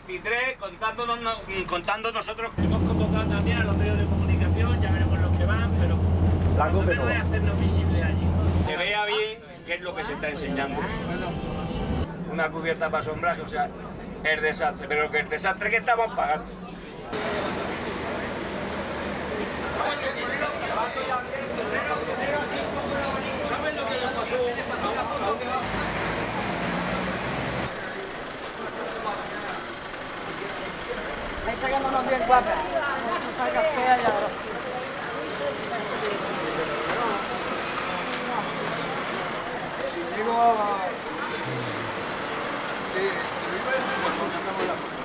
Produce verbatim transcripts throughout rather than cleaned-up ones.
veintitrés, contándonos, contando nosotros. Hemos convocado también a los medios de comunicación, ya veremos los que van, pero lo menos es hacernos visibles allí. Que vea bien qué es lo que se está enseñando. Una cubierta para sombraje, o sea, el desastre, pero que el desastre que estamos pagando. ¿Saben lo que le pasó? Ahí sacándonos bien guapas. No salgas fea ya. Digo a... Sí, lo iba a decir cuando sacamos la foto.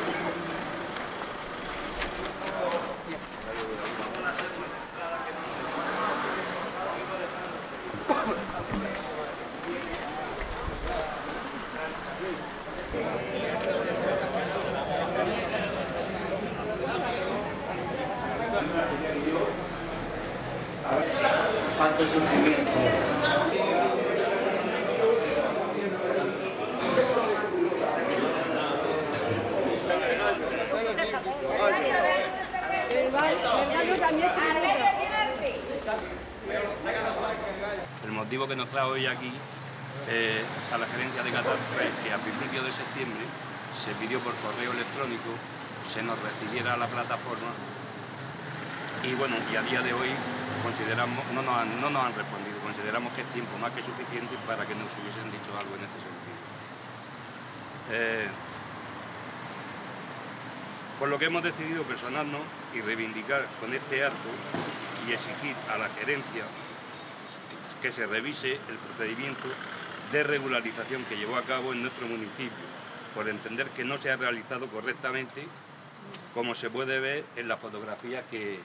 Cuánto sufrimiento. El motivo que nos trae hoy aquí eh, a la gerencia de Catastro es que a principios de septiembre se pidió por correo electrónico se nos recibiera la plataforma y bueno, y a día de hoy consideramos, no nos han, no nos han respondido, consideramos que es tiempo más que suficiente para que nos hubiesen dicho algo en este sentido. Eh, por lo que hemos decidido personarnos y reivindicar con este acto y exigir a la gerencia que se revise el procedimiento de regularización que llevó a cabo en nuestro municipio, por entender que no se ha realizado correctamente, como se puede ver en la fotografía que,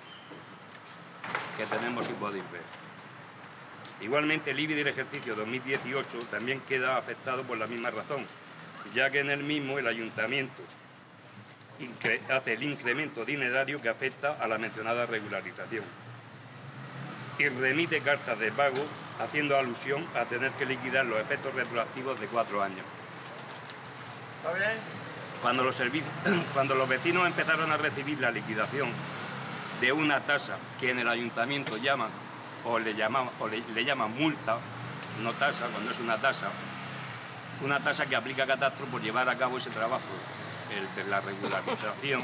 que tenemos y podéis ver. Igualmente, el I B I del ejercicio dos mil dieciocho también queda afectado por la misma razón, ya que en el mismo el ayuntamiento hace el incremento dinerario que afecta a la mencionada regularización y remite cartas de pago haciendo alusión a tener que liquidar los efectos retroactivos de cuatro años. ¿Está bien? Cuando los, cuando los vecinos empezaron a recibir la liquidación de una tasa que en el ayuntamiento llaman o le llaman, o le, le llaman multa, no tasa, cuando es una tasa, una tasa que aplica Catastro por llevar a cabo ese trabajo, el de la regularización,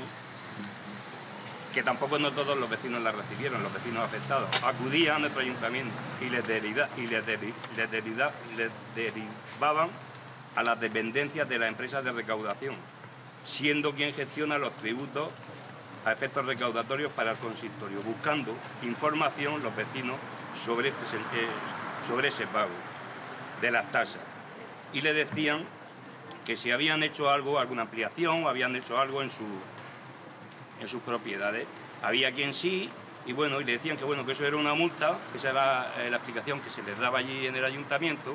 que tampoco no todos los vecinos la recibieron, los vecinos afectados. Acudían a nuestro ayuntamiento y les, deriva, y les, deri, les, deriva, les derivaban a las dependencias de las empresas de recaudación, siendo quien gestiona los tributos a efectos recaudatorios para el consistorio, buscando información los vecinos sobre, este, eh, sobre ese pago de las tasas. Y le decían que si habían hecho algo, alguna ampliación, o habían hecho algo en, su, en sus propiedades. Había quien sí, y bueno, y le decían que bueno, que eso era una multa, esa era eh, la explicación que se les daba allí en el ayuntamiento,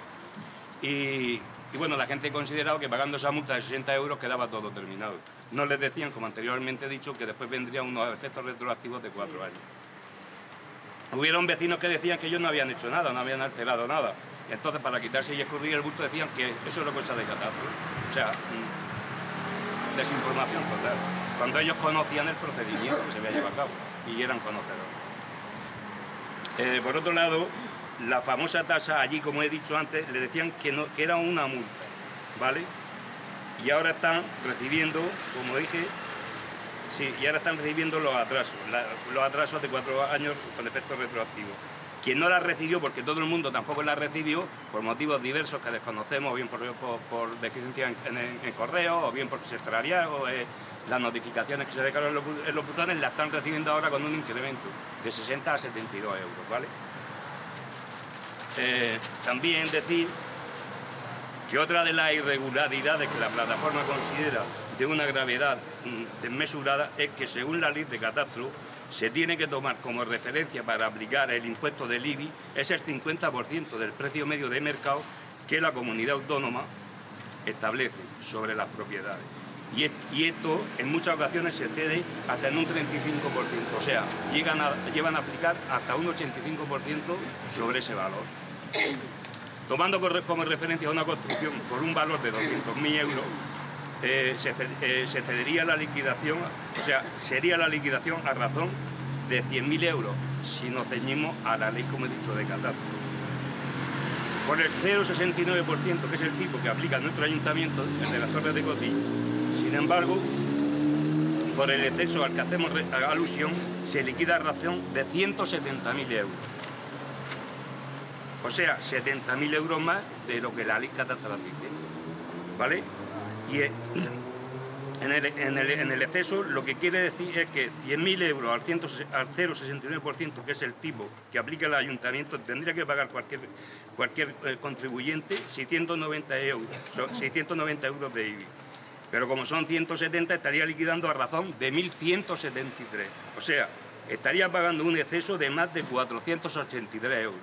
y, y bueno, la gente consideraba que pagando esa multa de sesenta euros quedaba todo terminado. No les decían, como anteriormente he dicho, que después vendrían unos efectos retroactivos de cuatro años. Hubieron vecinos que decían que ellos no habían hecho nada, no habían alterado nada. Entonces, para quitarse y escurrir el bulto, decían que eso era cosa de Catastro. O sea, desinformación total. Cuando ellos conocían el procedimiento que se había llevado a cabo y eran conocedores. Eh, por otro lado, la famosa tasa, allí, como he dicho antes, le decían que, no, que era una multa, ¿vale? Y ahora están recibiendo, como dije, sí, y ahora están recibiendo los atrasos, la, los atrasos de cuatro años con efectos retroactivos. Quien no la recibió, porque todo el mundo tampoco la recibió, por motivos diversos que desconocemos, o bien por, por, por deficiencia en, en, en correo, o bien porque se extraviaron, eh, las notificaciones que se dejaron en los, en los buzones, la están recibiendo ahora con un incremento de sesenta a setenta y dos euros, ¿vale? Eh, también decir que otra de las irregularidades que la plataforma considera de una gravedad mm, desmesurada es que, según la ley de Catastro, se tiene que tomar como referencia para aplicar el impuesto del I B I es el cincuenta por ciento del precio medio de mercado que la comunidad autónoma establece sobre las propiedades. Y, es, y esto en muchas ocasiones se cede hasta en un treinta y cinco por ciento, o sea, llegan a, llevan a aplicar hasta un ochenta y cinco por ciento sobre ese valor. Tomando como referencia una construcción por un valor de doscientos mil euros, eh, se, eh, se cedería la liquidación, o sea, sería la liquidación a razón de cien mil euros, si nos ceñimos a la ley, como he dicho, de catastro. Por el cero coma sesenta y nueve por ciento, que es el tipo que aplica nuestro ayuntamiento, el de las Torres de Cotillo. Sin embargo, por el exceso al que hacemos alusión, se liquida a razón de ciento setenta mil euros. O sea, setenta mil euros más de lo que la ley catastral dice, ¿vale? Y en el, en, el, en el exceso lo que quiere decir es que cien mil euros al, al cero coma sesenta y nueve por ciento, que es el tipo que aplica el ayuntamiento, tendría que pagar cualquier, cualquier eh, contribuyente seiscientos noventa euros, seiscientos noventa euros de I B I. Pero como son ciento setenta, estaría liquidando a razón de mil ciento setenta y tres. O sea, estaría pagando un exceso de más de cuatrocientos ochenta y tres euros.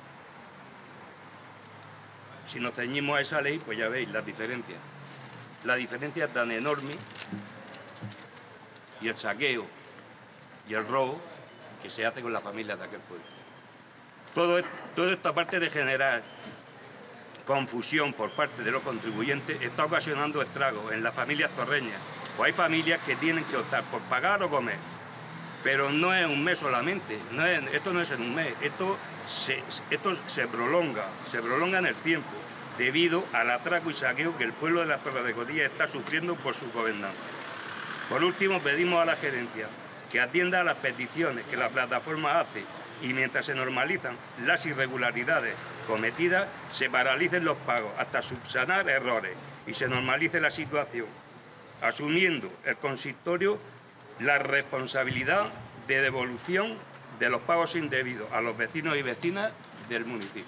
Si nos ceñimos a esa ley, pues ya veis las diferencias. La diferencia es tan enorme, y el saqueo y el robo que se hace con las familias de aquel pueblo. Todo, todo esto, aparte de generar confusión por parte de los contribuyentes, está ocasionando estragos en las familias torreñas. O hay familias que tienen que optar por pagar o comer, pero no es un mes solamente, no es, esto no es en un mes, esto se, esto se prolonga, se prolonga en el tiempo, debido al atraco y saqueo que el pueblo de las Torres de Cotillas está sufriendo por su gobernanza. Por último, pedimos a la gerencia que atienda a las peticiones que la plataforma hace y mientras se normalizan las irregularidades cometidas, se paralicen los pagos hasta subsanar errores y se normalice la situación, asumiendo el consistorio la responsabilidad de devolución de los pagos indebidos a los vecinos y vecinas del municipio.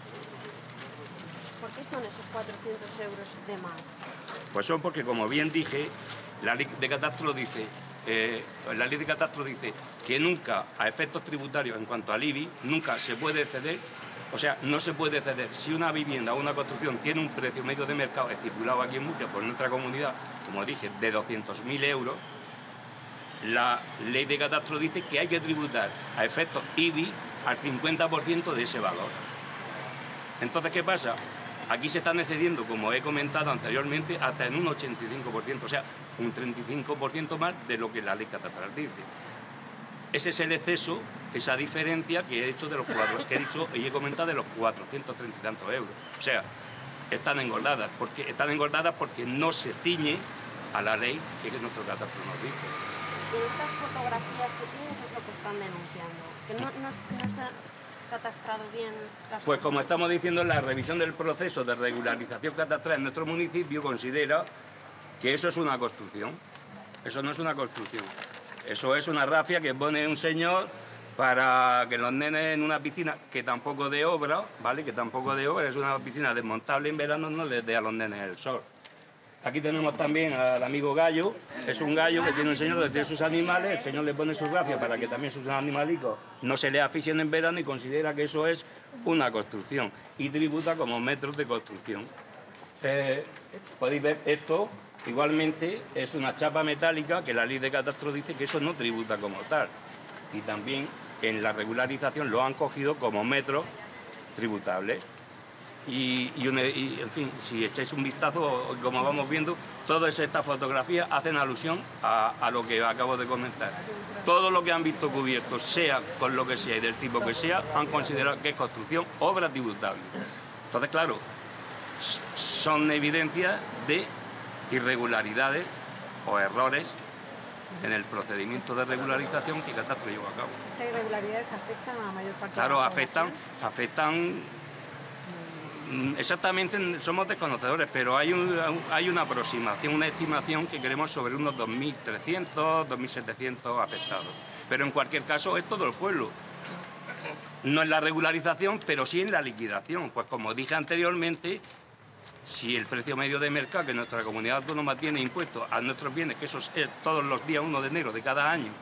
¿Por qué son esos cuatrocientos euros de más? Pues son porque, como bien dije, la ley de catastro dice, eh, la ley de catastro dice que nunca, a efectos tributarios en cuanto al I B I, nunca se puede ceder, o sea, no se puede ceder si una vivienda o una construcción tiene un precio medio de mercado estipulado aquí en Murcia por nuestra comunidad, como dije, de doscientos mil euros. La ley de catastro dice que hay que tributar a efectos I B I al cincuenta por ciento de ese valor. Entonces, ¿qué pasa? Aquí se están excediendo, como he comentado anteriormente, hasta en un ochenta y cinco por ciento, o sea, un treinta y cinco por ciento más de lo que la ley catastral dice. Ese es el exceso, esa diferencia que he hecho de los cuatro, que he dicho y he comentado de los cuatrocientos treinta y tantos euros. O sea, están engordadas, porque están engordadas porque no se ciñe a la ley que nuestro catastro nos dice. Y estas fotografías que tienes es lo que están denunciando, que no, no, no se ha catastrado bien las... Pues como estamos diciendo, la revisión del proceso de regularización catastral en nuestro municipio considera que eso es una construcción. Eso no es una construcción. Eso es una rafia que pone un señor para que los nenes en una piscina que tampoco de obra, ¿vale? Que tampoco de obra, es una piscina desmontable en verano, no les dé a los nenes el sol. Aquí tenemos también al amigo Gallo, es un gallo que tiene un señor que tiene sus animales, el señor le pone su rafia para que también sus animalicos no se le asfixien en verano y considera que eso es una construcción y tributa como metros de construcción. Eh, podéis ver esto, igualmente es una chapa metálica que la ley de catastro dice que eso no tributa como tal y también en la regularización lo han cogido como metros tributables. Y, y, un, y, en fin, si echáis un vistazo, como vamos viendo, todas estas fotografías hacen alusión a, a lo que acabo de comentar. Todo lo que han visto cubierto, sea con lo que sea y del tipo que sea, han considerado que es construcción, obra tributable. Entonces, claro, son evidencias de irregularidades o errores en el procedimiento de regularización que Catastro lleva a cabo. ¿Estas irregularidades afectan a la mayor parte Claro, de la afectan, afectan... Exactamente, somos desconocedores, pero hay, un, hay una aproximación, una estimación que queremos sobre unos dos mil trescientos, dos mil setecientos afectados. Pero en cualquier caso es todo el pueblo. No en la regularización, pero sí en la liquidación. Pues como dije anteriormente, si el precio medio de mercado que nuestra comunidad autónoma tiene impuesto a nuestros bienes, que eso es todos los días uno de enero de cada año,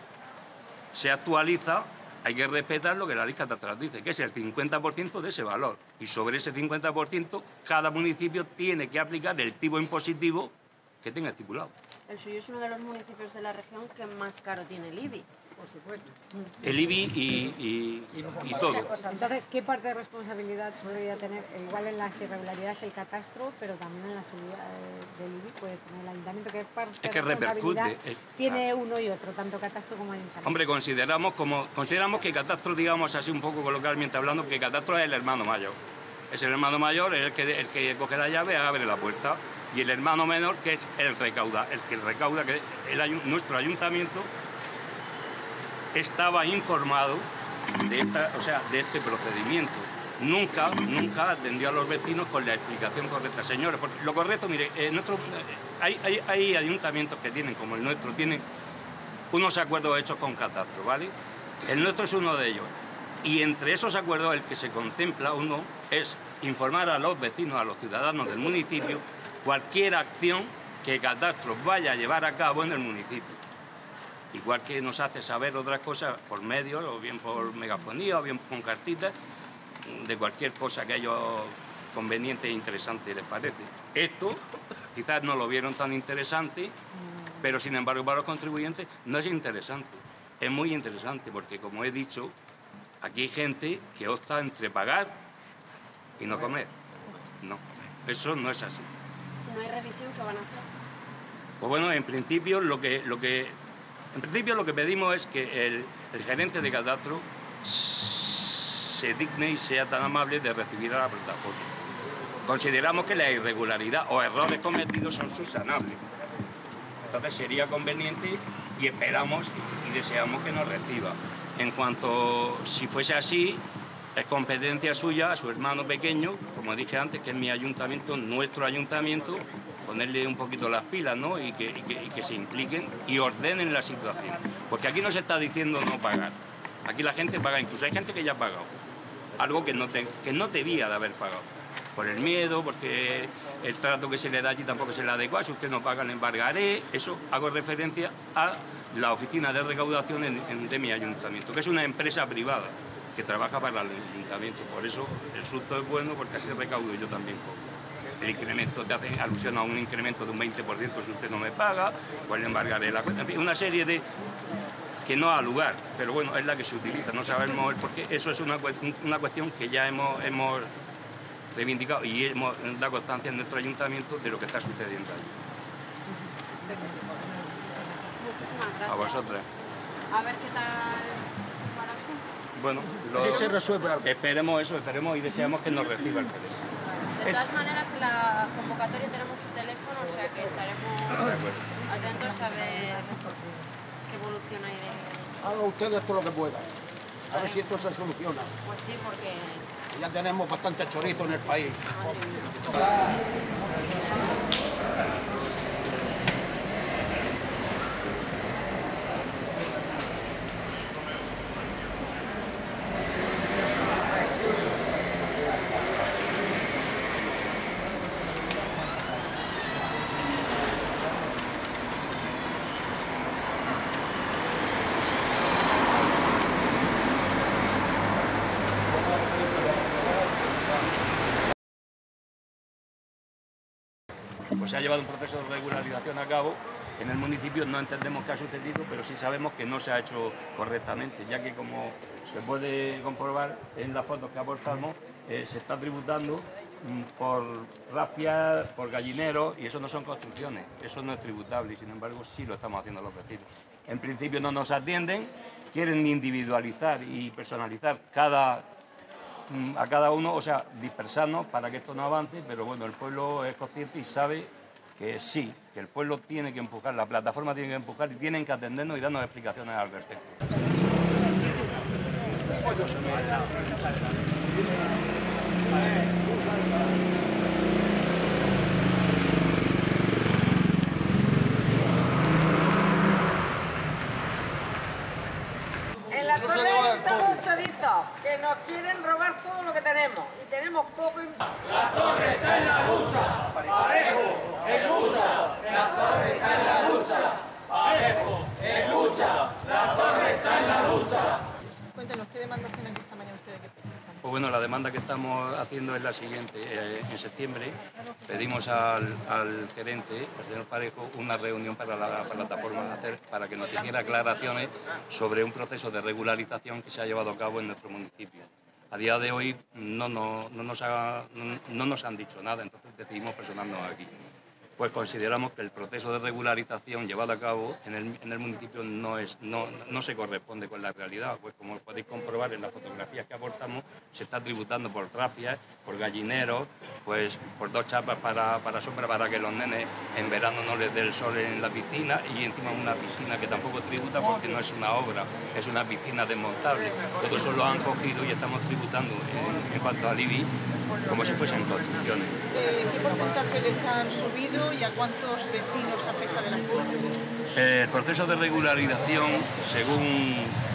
se actualiza, hay que respetar lo que la ley catastral dice, que es el cincuenta por ciento de ese valor. Y sobre ese cincuenta por ciento, cada municipio tiene que aplicar el tipo impositivo que tenga estipulado. El suyo es uno de los municipios de la región que más caro tiene el I B I. Por supuesto. El I B I y, y, y todo. Entonces, ¿qué parte de responsabilidad podría tener? Igual en las irregularidades el catastro, pero también en la subida eh, del I B I puede tener el ayuntamiento. ¿Qué parte Es que de responsabilidad repercute. Es, tiene ah. uno y otro, tanto catastro como ayuntamiento? Hombre, consideramos como consideramos que catastro, digamos así un poco coloquialmente hablando, que catastro es el hermano mayor. Es el hermano mayor, es el que, el que coge la llave, abre la puerta. Y el hermano menor, que es el recauda, el que recauda, que el, nuestro ayuntamiento estaba informado de, esta, o sea, de este procedimiento. Nunca, nunca atendió a los vecinos con la explicación correcta. Señores, porque lo correcto, mire, eh, nuestro, eh, hay, hay, hay ayuntamientos que tienen, como el nuestro, tienen unos acuerdos hechos con catastro, ¿vale? El nuestro es uno de ellos. Y entre esos acuerdos el que se contempla uno es informar a los vecinos, a los ciudadanos del municipio, cualquier acción que catastro vaya a llevar a cabo en el municipio. Igual que nos hace saber otras cosas por medios, o bien por megafonía, o bien con cartitas, de cualquier cosa que a ellos conveniente e interesante les parece. Esto quizás no lo vieron tan interesante, pero sin embargo para los contribuyentes no es interesante. Es muy interesante porque, como he dicho, aquí hay gente que opta entre pagar y no comer. No, eso no es así. Si no hay revisión, ¿qué van a hacer? Pues bueno, en principio lo que, lo que, en principio lo que pedimos es que el, el gerente de catastro se digne y sea tan amable de recibir a la plataforma. Consideramos que la irregularidad o errores cometidos son subsanables. Entonces sería conveniente y esperamos y deseamos que nos reciba. En cuanto, si fuese así, es competencia suya, a su hermano pequeño, como dije antes, que es mi ayuntamiento, nuestro ayuntamiento, ponerle un poquito las pilas, ¿no? Y que, y que, y que se impliquen y ordenen la situación. Porque aquí no se está diciendo no pagar. Aquí la gente paga, incluso hay gente que ya ha pagado. Algo que no, te, que no debía de haber pagado. Por el miedo, porque el trato que se le da allí tampoco se le adecua. Si usted no paga, le embargaré. Eso hago referencia a la oficina de recaudación en, en, de mi ayuntamiento, que es una empresa privada que trabaja para el ayuntamiento. Por eso el susto es bueno, porque así recaudo yo también poco. El incremento, te hacen alusión a un incremento de un veinte por ciento si usted no me paga, pues le embargaré la cuenta. En fin, una serie de que no ha lugar, pero bueno, es la que se utiliza, no sabemos el por qué. Eso es una, una cuestión que ya hemos, hemos reivindicado y hemos dado constancia en nuestro ayuntamiento de lo que está sucediendo allí. Muchísimas gracias. A vosotras. A ver qué tal para asunto. Bueno, lo, Sí, se resuelve algo. esperemos eso, esperemos y deseamos que nos reciba el teléfono. De todas maneras, en la convocatoria tenemos su teléfono, o sea que estaremos atentos a ver qué evolución hay de... Haga ustedes todo lo que puedan. A ver si esto se soluciona. Pues sí, porque... Ya tenemos bastante chorizo en el país. Pues se ha llevado un proceso de regularización a cabo. En el municipio no entendemos qué ha sucedido, pero sí sabemos que no se ha hecho correctamente, ya que, como se puede comprobar en las fotos que aportamos, eh, se está tributando mm, por rapias, por gallineros, y eso no son construcciones, eso no es tributable, y sin embargo sí lo estamos haciendo los vecinos. En principio no nos atienden, quieren individualizar y personalizar cada... a cada uno, o sea, dispersarnos para que esto no avance, pero bueno, el pueblo es consciente y sabe que sí, que el pueblo tiene que empujar, la plataforma tiene que empujar y tienen que atendernos y darnos explicaciones al respecto. En la torre estamos choritos, que nos quieren robar todo lo que tenemos y tenemos poco impacto. La torre está en la lucha, parejo, en lucha. La torre está en la lucha, parejo, en lucha. La torre está en la lucha. Cuéntenos, ¿qué demandas tienen esta mañana ustedes que presentan? Pues bueno, la demanda que estamos haciendo es la siguiente. Eh, en septiembre pedimos al, al gerente, al señor Parejo, una reunión para la, para la plataforma hacer, para que nos hiciera aclaraciones sobre un proceso de regularización que se ha llevado a cabo en nuestro municipio. A día de hoy no, no, no, nos, ha, no, no nos han dicho nada, entonces decidimos personarnos aquí. Pues consideramos que el proceso de regularización llevado a cabo en el, en el municipio no, es, no, no se corresponde con la realidad, pues como podéis comprobar en las fotografías que aportamos, se está tributando por trafias, por gallineros, pues por dos chapas para, para sombra para que los nenes en verano no les dé el sol en la piscina, y encima una piscina que tampoco tributa porque no es una obra, es una piscina desmontable. Todo eso lo han cogido y estamos tributando en, en cuanto al I B I como si fuesen construcciones. Eh, ¿Qué porcentaje les han subido y a cuántos vecinos afecta de las compras? El proceso de regularización, según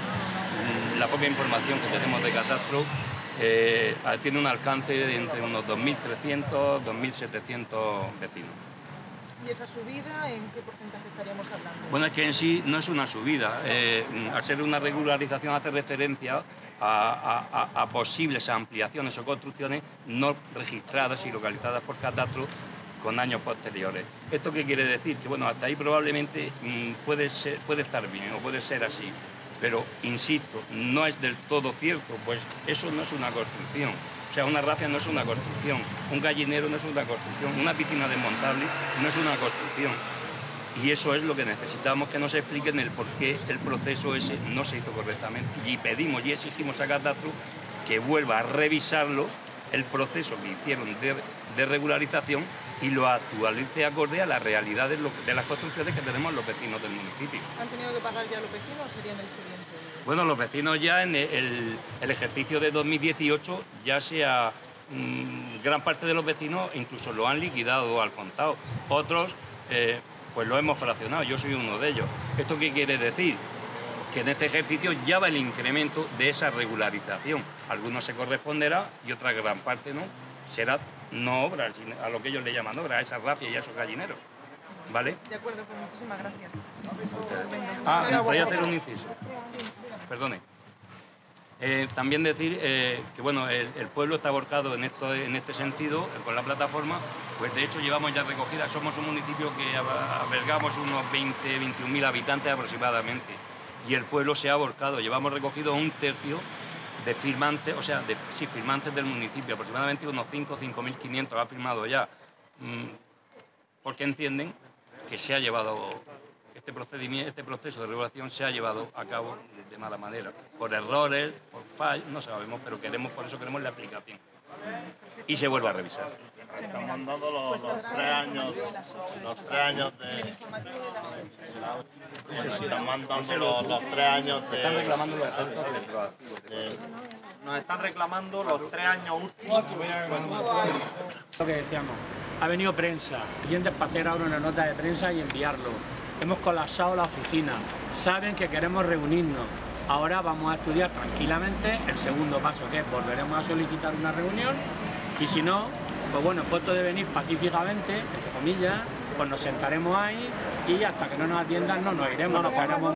la poca información que tenemos de catastro, eh, tiene un alcance de entre unos dos mil trescientos, dos mil setecientos vecinos. ¿Y esa subida en qué porcentaje estaríamos hablando? Bueno, es que en sí no es una subida. Eh, al ser una regularización hace referencia a, a, a posibles ampliaciones o construcciones no registradas y localizadas por catastro con años posteriores. ¿Esto qué quiere decir? Que bueno, hasta ahí probablemente mmm, puede, ser, puede estar bien o puede ser así, pero insisto, no es del todo cierto, pues eso no es una construcción. O sea, una rafia no es una construcción, un gallinero no es una construcción, una piscina desmontable no es una construcción. Y eso es lo que necesitamos, que nos expliquen el por qué el proceso ese no se hizo correctamente. Y pedimos y exigimos a Catastro que vuelva a revisarlo, el proceso que hicieron de, de regularización, y lo actualice acorde a la realidad de, lo, de las construcciones que tenemos los vecinos del municipio. ¿Han tenido que pagar ya los vecinos o sería en el siguiente? Bueno, los vecinos ya en el, el ejercicio de dos mil dieciocho ya sea mmm, gran parte de los vecinos incluso lo han liquidado al contado. Otros eh, pues lo hemos fraccionado, yo soy uno de ellos. ¿Esto qué quiere decir? Que en este ejercicio ya va el incremento de esa regularización. Algunos se corresponderá y otra gran parte no. Será no obras, a lo que ellos le llaman obras, a esas rafias y a esos gallineros. ¿Vale? De acuerdo, pues muchísimas gracias. Ah, ¿me podría hacer un inciso? Sí. Perdone. Eh, también decir eh, que bueno, el, el pueblo está volcado en, esto, en este sentido, eh, con la plataforma, pues de hecho llevamos ya recogida, somos un municipio que albergamos unos veinte, veintiún mil habitantes aproximadamente, y el pueblo se ha volcado, llevamos recogido un tercio de firmantes, o sea, de sí, firmantes del municipio, aproximadamente unos cinco, cinco mil quinientos ha firmado ya, mmm, porque entienden que se ha llevado, este procedimiento, este proceso de regulación se ha llevado a cabo de mala manera, por errores, por fallos, no sabemos, pero queremos, por eso queremos la aplicación. Y se vuelve a revisar. Están mandando los, los tres años, los tres años de... Están mandando los, los tres años de... Están reclamando los efectos retroactivos. Nos están reclamando los tres años últimos. Lo que decíamos, ha venido prensa, clientes para hacer ahora una nota de prensa y enviarlo. Hemos colapsado la oficina, saben que queremos reunirnos. Ahora vamos a estudiar tranquilamente el segundo paso, que es volveremos a solicitar una reunión, y si no, pues bueno, puesto de venir pacíficamente, entre comillas, pues nos sentaremos ahí y hasta que no nos atiendan no nos iremos, nos caeremos.